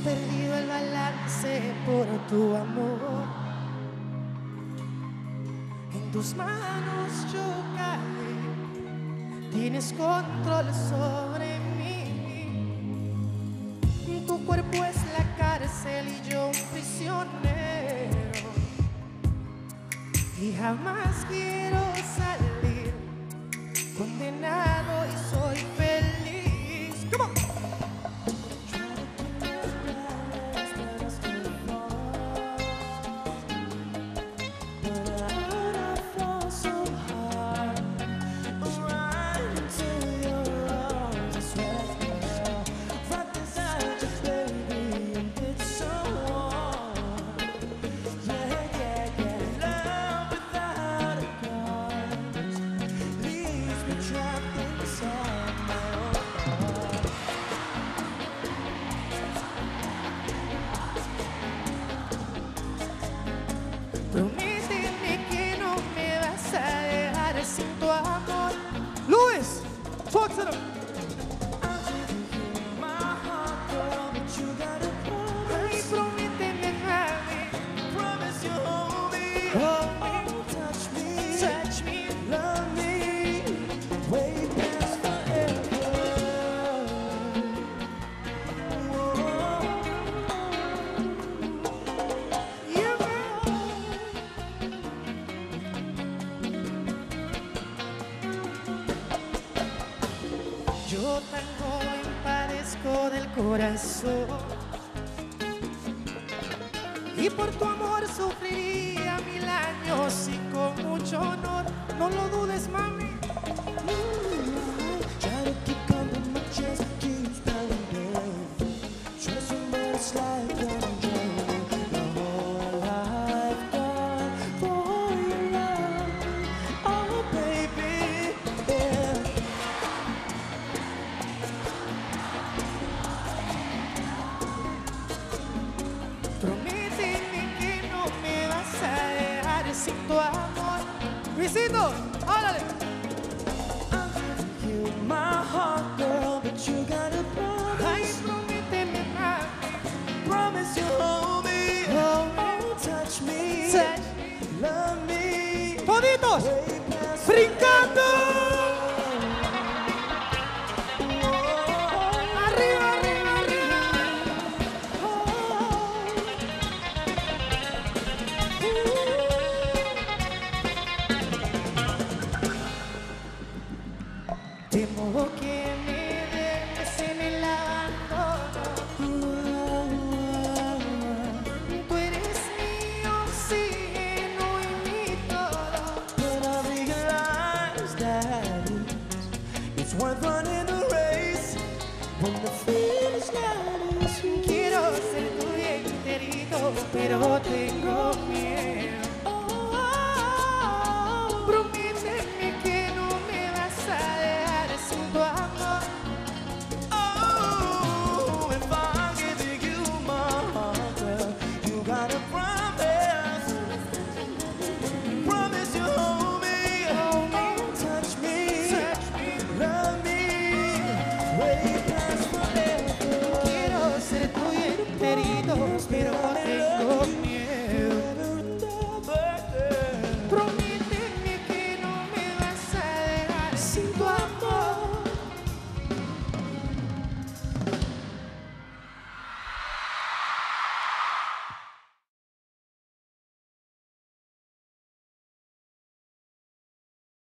perdido el balance por tu amor. En tus manos yo caí, tienes control sobre mí. Tu cuerpo es la cárcel y yo un prisionero, y jamás quiero salir condenado y soy feliz. Come on. Prométeme que no me vas a dejar sin tu amor. Luis, talk to them. Ay, prométeme, mami. Promise you hold me, touch me, love me, way past forever. Yo tan joven padezco del corazón, y por tu amor sufriría 1000 años y con mucho honor. No lo dudes, mami. Try to keep calm, but my chest keeps pounding. Trust me, but it's like I'm drowning. My whole life gone for your love. Oh, baby, yeah. Prométeme que no me vas a dejar sin tu amor. Luisito, órale. I'm giving you my heart, girl, but you gotta promise. Ay, prométeme, mami. Promise you hold me, touch me, love me. Toditos, brincando. Arriba, arriba, arriba. Temo que me dejes en el abandono. Tú eres mi oxígeno y mi todo. But I realize that it's worth running the race when the finish line is here. Quiero ser tu día enterito, pero tengo miedo.